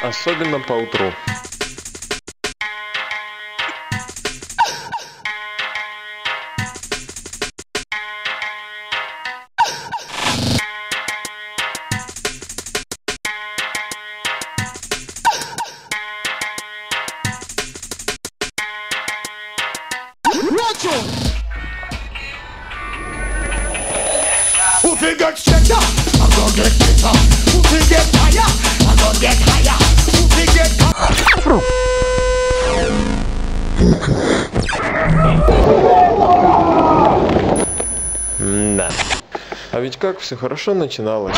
особенно по утру. Who fi get cheddar? I'm gonna get better. Who fi get higher? I'm gonna get higher. Who fi get Да. А ведь как все хорошо начиналось.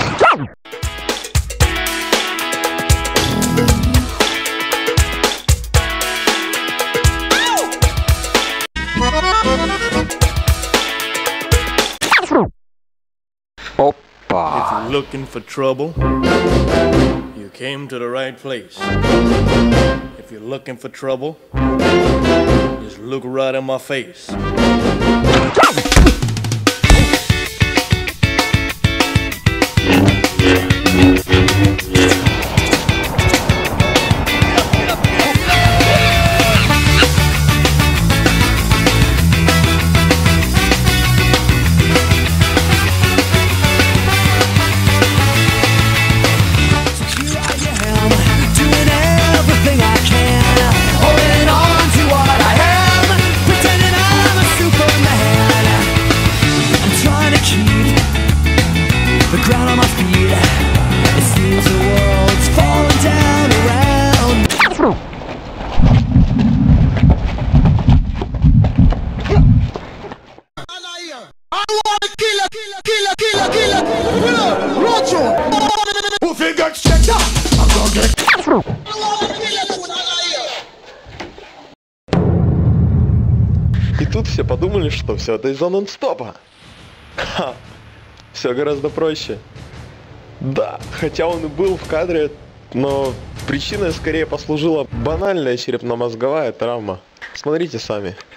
Опа! If you're looking for trouble, you came to the right place. If you're looking for trouble, just look right in my face. The ground on my feet, it seems the world's falling down around. I wanna kill Roger. Who fi get cheddar? I'm gonna get И тут все подумали, что все это из-за нон-стопа. Ха, все гораздо проще. Да, хотя он и был в кадре, но причиной скорее послужила банальная черепно-мозговая травма. Смотрите сами.